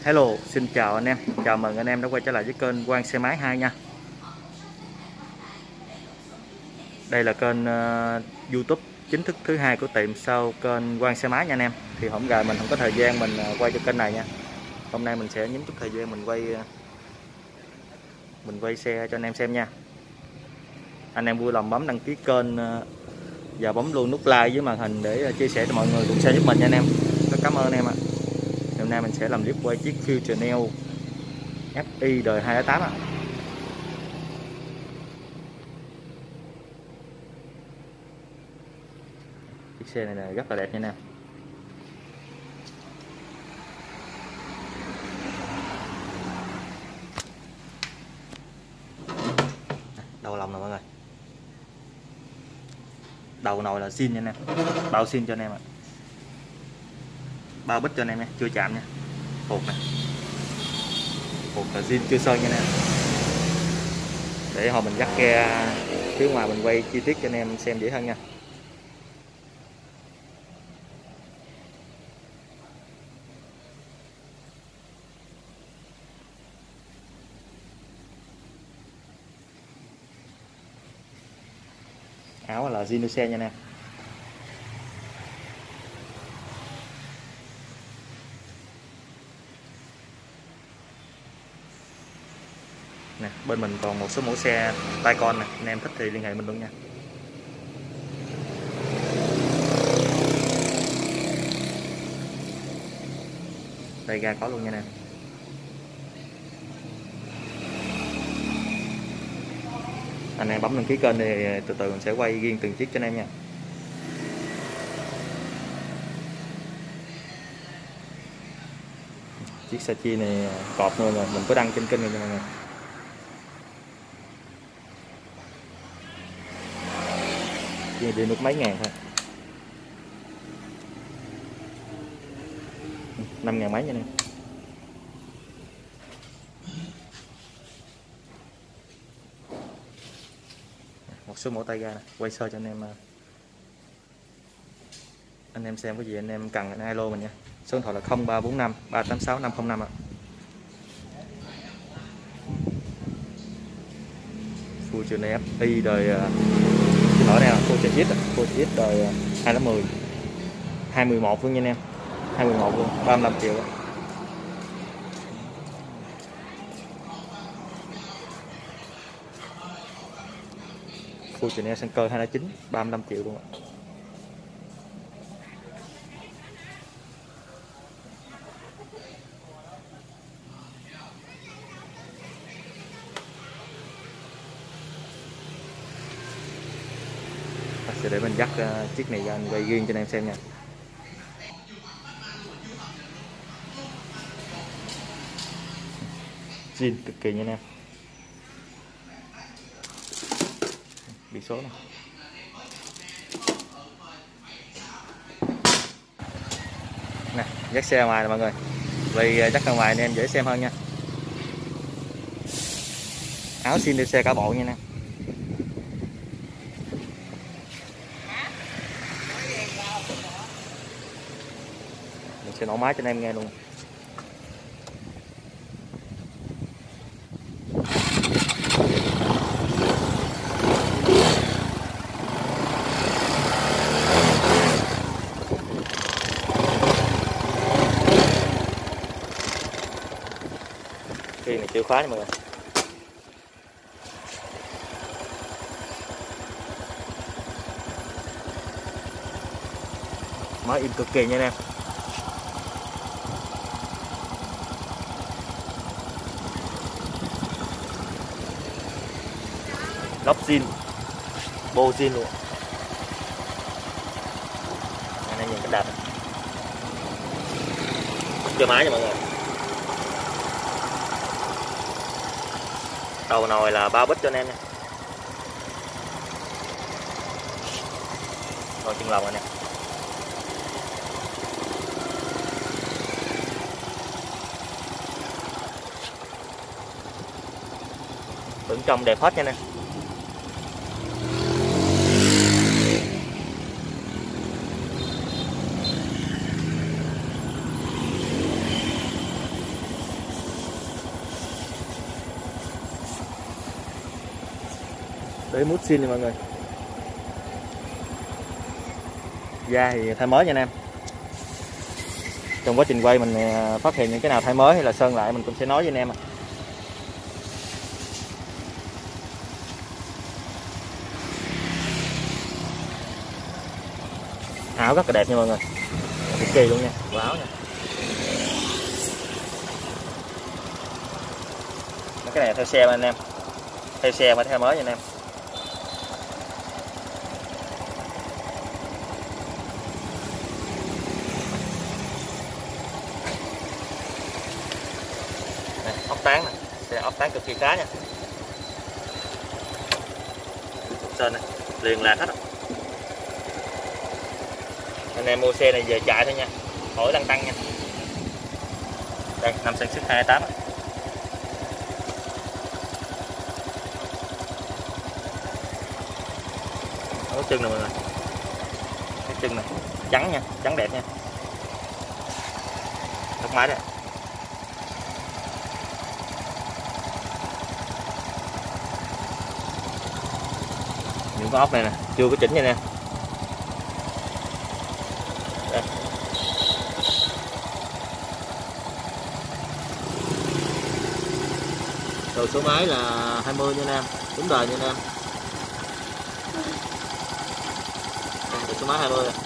Hello, xin chào anh em. Chào mừng anh em đã quay trở lại với kênh Quang Xe Máy 2 nha. Đây là kênh YouTube chính thức thứ hai của tiệm sau kênh Quang Xe Máy nha anh em. Thì hôm nay mình không có thời gian mình quay cho kênh này nha. Hôm nay mình sẽ nhắm chút thời gian mình quay xe cho anh em xem nha. Anh em vui lòng bấm đăng ký kênh và bấm luôn nút like với màn hình để chia sẻ cho mọi người cùng xe giúp mình nha anh em. Rất cảm ơn anh em ạ. Hôm nay mình sẽ làm clip quay chiếc Future Neo FI đời 2.8 ạ. Chiếc xe này rất là đẹp nha anh em. Đầu lòng nè mọi người. Đầu nồi là zin nha anh em. Bao zin cho anh em ạ. Bao bít cho anh em nha, chưa chạm nha. Hột nè. Hột là zin chưa sơn nha anh em. Để hồi mình dắt ke phía ngoài mình quay chi tiết cho anh em xem dễ hơn nha. Áo là zin xe nha anh em. Nè, bên mình còn một số mẫu xe tay con nè, anh em thích thì liên hệ mình luôn nha. Tay ga có luôn nha anh em. Anh em bấm đăng ký kênh thì từ từ mình sẽ quay riêng từng chiếc cho anh em nha. Chiếc Sachi này cọp luôn rồi, mình có đăng trên kênh rồi nha mọi người. Chiếc đi nước mấy ngàn thôi, 5.000 mấy nha anh em. Một số mẫu tay ga này, quay sơ cho anh em xem. Có gì anh em cần anh alo mình nha. Số điện thoại là 0345 386 505 ạ. Future FI đời cái lỗi này là Future X đời 2.10 211 luôn nha anh em. 211 luôn, 35 triệu đó. Future Sang cơ 2.9 35 triệu luôn ạ. Sẽ để mình dắt chiếc này ra anh quay riêng cho anh em xem nha. Zin cực kỳ nha anh em. Biển số này. Nè, dắt xe ngoài nè mọi người. Vì dắt ra ngoài anh em dễ xem hơn nha. Áo xin đi xe cả bộ nha anh em. Mình sẽ nổ máy cho anh em nghe luôn. Khi này chịu khóa nha mọi người. Máy im cực kỳ nha anh em. Lốp zin, bô zin luôn. Anh em nhìn cái đạp này. Chơi máy nha mọi người. Đầu nồi là bao bít cho anh em nha. Nồi chân lồng anh em. Bên trong đẹp hết nha anh em. với mút zin nha mọi người. Da thì thay mới nha anh em. Trong quá trình quay mình phát hiện những cái nào thay mới hay là sơn lại mình cũng sẽ nói với anh em. Áo rất là đẹp nha mọi người, cực kỳ luôn nha, của áo nha. Cái này theo xe anh em, theo xe phải theo mới nha anh em. Này, ốc tán nè, xe ốc tán cực kỳ khá nha. Sơn này, liền lạc hết rồi. Anh em mua xe này về chạy thôi nha, khỏi lăn tăng nha. Đây, 5 cm sức 28. Cái chân này mọi người, cái chân này trắng nha, trắng đẹp nha, tóc mái đây. Những con ốc này nè chưa có chỉnh nha nè. Đây. Đầu số máy là 20 nha anh em, đúng đời nha anh em. Đầu số máy 20 rồi.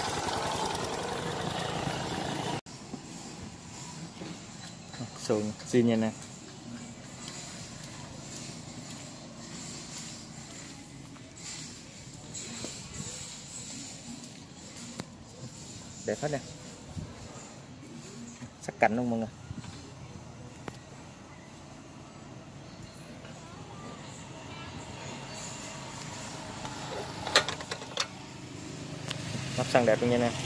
Sườn zin nha anh em. Đẹp hết nè, sắc cạnh luôn mọi người. Nắp xăng đẹp luôn nha anh em.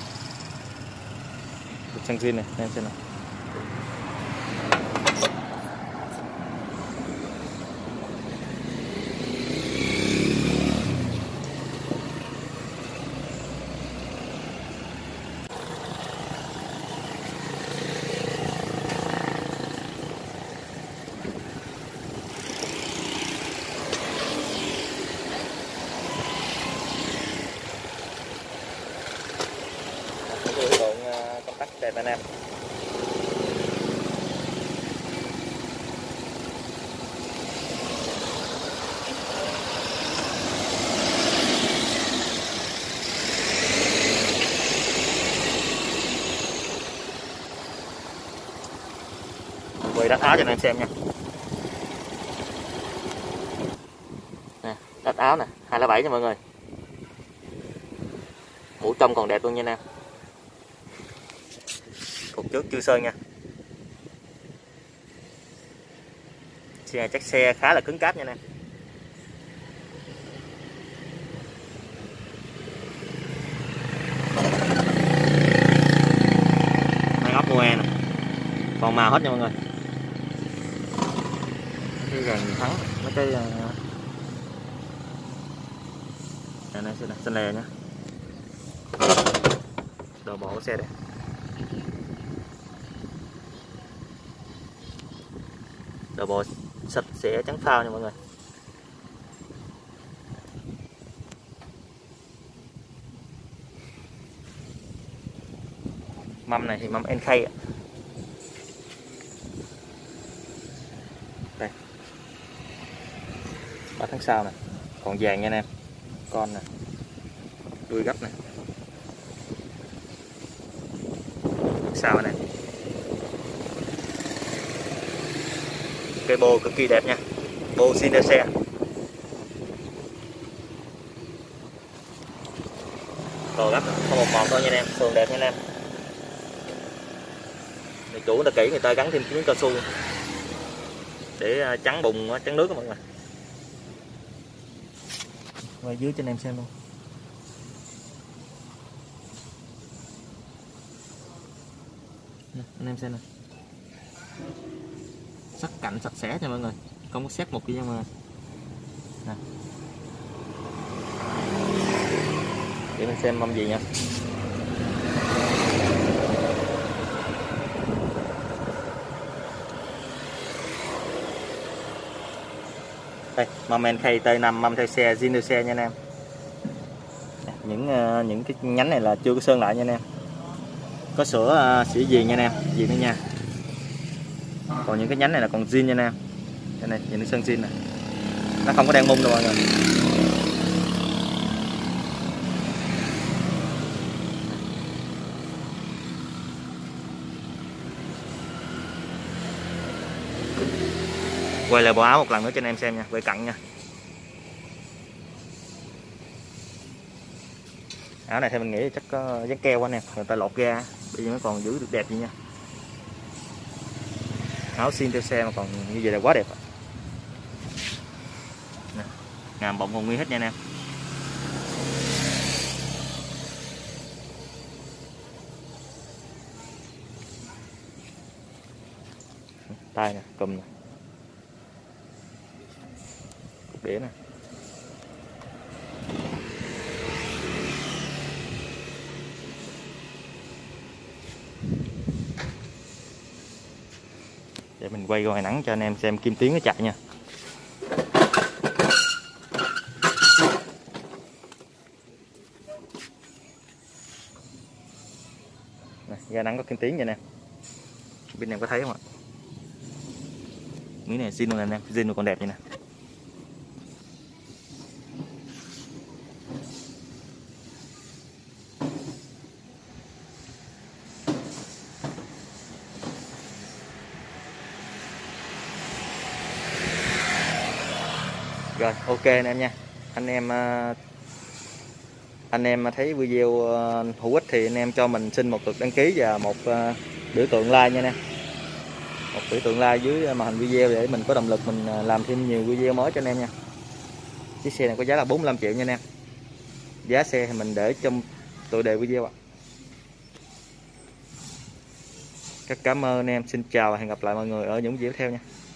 Được xăng zin này, anh em xem nào. Công tắc đẹp anh em. Quay đắt áo cho anh em xem nha. Nè, đắt áo nè, 207 nha mọi người. Mũ trong còn đẹp luôn nha anh em. Cục trước chưa sơn nha. Xe này chắc xe khá là cứng cáp nha anh em. Máy ốc Moe nè, còn màu hết nha mọi người. Cái gàn thắng mấy cái này xanh lè nha. Đồ bộ xe đây. Đồ bộ sạch sẽ trắng phao nha mọi người. Mâm này thì mâm NK ạ. Đây, 3 tháng sau nè, còn vàng nha anh em. Con nè, đuôi gấp nè, sao này. Cây bô cực kỳ đẹp nha, bô xin xe. Đồ gấp không một màu thôi nha anh em, sườn đẹp nha anh em. Người chủ người ta kỹ, người ta gắn thêm miếng cao su để chắn bùn chắn nước các mọi người. Quay dưới cho anh em xem luôn. Nè, anh em xem nè, sắc cạnh sạch sẽ nha mọi người, không có xét một gì nha mọi người. Nè. Để mình xem mâm gì nha. Đây, Moment KT5 mâm theo xe, zin theo xe nha anh em. Những cái nhánh này là chưa có sơn lại nha anh em. Có sữa xỉa viền nha anh em, viền nữa nha. Còn những cái nhánh này là còn zin nha anh em. Đây này, nhìn cái sơn zin này. Nó không có đang mung đâu mọi người. Quay lại bộ áo một lần nữa cho anh em xem nha, quay cận nha. Áo này thì mình nghĩ chắc có dán keo anh em, người ta lột ra, bây giờ nó còn giữ được đẹp vậy nha. Áo xin theo xe mà còn như vậy là quá đẹp. Nè, ngàm bọng còn nguyên hết nha anh em. Tay nè, cùm nè, cục đĩa nè. Để mình quay ngoài nắng cho anh em xem kim tuyến nó chạy nha. Này, ra nắng có kim tuyến vậy nè. Bên em có thấy không ạ? Miếng này zin luôn anh em, zin còn đẹp vậy nè. Rồi, ok anh em nha. Anh em thấy video hữu ích thì anh em cho mình xin một lượt đăng ký và một biểu tượng like nha anh em. Một biểu tượng like dưới màn hình video để mình có động lực mình làm thêm nhiều video mới cho anh em nha. Chiếc xe này có giá là 45 triệu nha anh em. Giá xe thì mình để trong tựa đề video ạ. Rất cảm ơn anh em, xin chào và hẹn gặp lại mọi người ở những video tiếp theo nha.